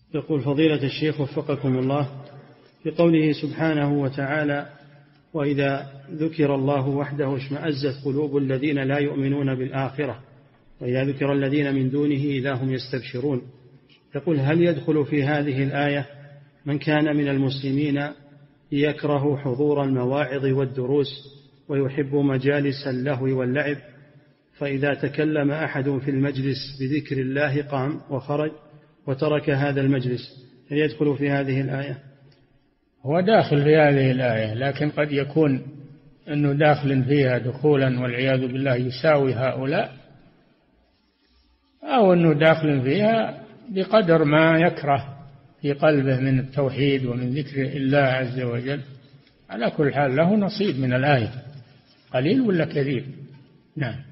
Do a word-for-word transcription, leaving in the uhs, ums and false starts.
يقول فضيلة الشيخ وفقكم الله، في قوله سبحانه وتعالى: وإذا ذكر الله وحده اشمأزت قلوب الذين لا يؤمنون بالآخرة وإذا ذكر الذين من دونه إذا هم يستبشرون، يقول: هل يدخل في هذه الآية من كان من المسلمين يكره حضور المواعظ والدروس ويحب مجالس اللهو واللعب، فإذا تكلم أحد في المجلس بذكر الله قام وخرج وترك هذا المجلس، هل يدخل في هذه الآية؟ هو داخل في هذه الآية، لكن قد يكون أنه داخل فيها دخولا والعياذ بالله يساوي هؤلاء، أو أنه داخل فيها بقدر ما يكره في قلبه من التوحيد ومن ذكر الله عز وجل. على كل حال له نصيب من الآية، قليل ولا كثير. نعم.